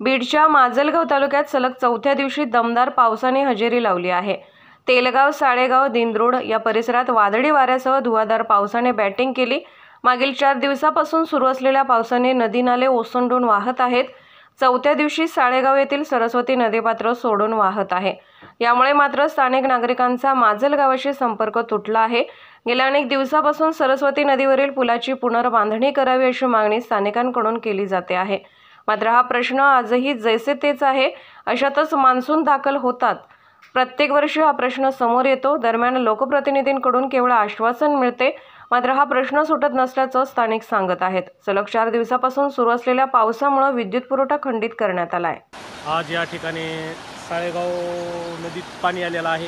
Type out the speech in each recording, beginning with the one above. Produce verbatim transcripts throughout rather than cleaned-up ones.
बीडच्या माजलगाव तालुक्यात सलग चौथ्या दिवशी दमदार पावसाने हजेरी लावली आहे। तेलगाव, साळेगाव, दिंद्रोड या परिसरात वादळी वाऱ्यासह धुवाधार पावसाने बॅटिंग केली। मागील चार दिवसापासून सुरू असलेल्या पावसाने नदी नाले ओसंडून वाहत आहेत। चौथ्या दिवशी साळेगाव येथील सरस्वती नदीपात्र सोडून वाहत आहे। यामुळे मात्र स्थानिक नागरिकांचा माजलगावाशी संपर्क तुटला आहे। गेल्या अनेक दिवसापासून सरस्वती नदीवरील पुलाची पुनर्बांधणी करावी अशी मागणी स्थानिकांकडून केली जाते आहे। मात्र हा प्रश्न आजही जैसे तेच आहे। अशातच मान्सून दाखल होतात प्रत्येक वर्षी हा प्रश्न समोर येतो। दरम्यान लोकप्रतिनिधींकडून केवळ आश्वासन मिळते, मात्र हा प्रश्न सुटत नसल्याचं स्थानिक सांगत आहेत। सलग चार दिवसापासून सुरू असलेल्या पावसामुळे विद्युत पुरवठा खंडित करण्यात आला आहे। आज या ठिकाणी साळेगाव नदीत पाणी आलेलं आहे।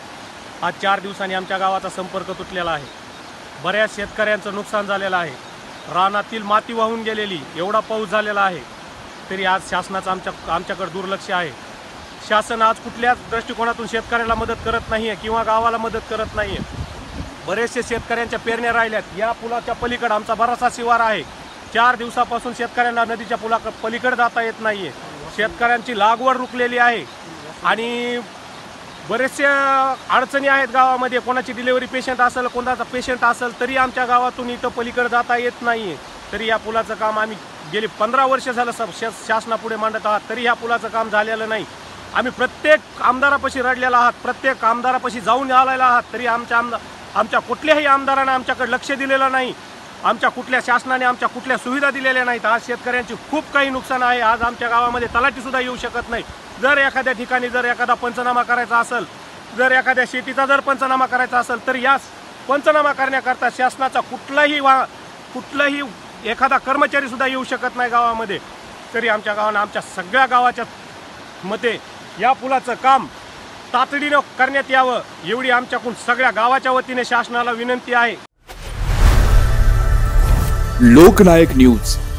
आज चार दिवसांनी आमच्या गावाचा संपर्क तुटलेला आहे। बऱ्याच शेतकऱ्यांचं नुकसान झालेलं आहे। रानातील माती वाहून गेलेली, एवढा पाऊस झालेला आहे तरी आज शासनाचं आमच्या आमच्याकडे दुर्लक्ष आहे। शासन आज कुठल्याच दृष्टिकोनातून शेतकऱ्याला मदत करत नाही आहे किंवा गावाला मदत करत नाही आहे। बरेचसे शेतकऱ्यांच्या पेरण्या राहिल्यात। या पुलाच्या पलीकडे आमचा बराचसा शिवार आहे। चार दिवसापासून शेतकऱ्यांना नदीच्या पुला पलीकडे जाता येत नाही आहे। शेतकऱ्यांची लागवड रुकलेली आहे आणि बरेचसे अडचणी आहेत गावामध्ये। कोणाची डिलिव्हरी पेशंट असेल, कोणाचा पेशंट असेल तरी आमच्या गावातून इथं पलीकडे जाता येत नाही आहे। तरी या पुलाचं काम आम्ही गेली पंधरा वर्ष झालं सब शासनापुढे मांडत आहात, तरी ह्या पुलाचं काम झालेलं नाही। आम्ही प्रत्येक आमदारापाशी रडलेला आहात, प्रत्येक आमदारापाशी जाऊन आलेला आहात, तरी आमच्या आमदार आमच्या कुठल्याही आमदारांना आमच्याकडे लक्ष दिलेलं नाही। आमच्या कुठल्या शासनाने आमच्या कुठल्या सुविधा दिलेल्या नाहीत। आज शेतकऱ्यांची खूप काही नुकसान आहे। आज आमच्या गावामध्ये तलाठीसुद्धा येऊ शकत नाही। जर एखाद्या ठिकाणी जर एखादा पंचनामा करायचा असेल, जर एखाद्या शेतीचा जर पंचनामा करायचा असेल तर या पंचनामा करण्याकरता शासनाचा कुठलाही वा कुठलाही एखादा कर्मचारीसुद्धा येऊ शकत नाही गावामध्ये। तरी आमच्या गावानं आमच्या सगळ्या गावाच्या मते या पुलाचं काम तातडीनं करण्यात यावं एवढी आमच्याकडून सगळ्या गावाच्या वतीने शासनाला विनंती आहे। लोकनायक न्यूज।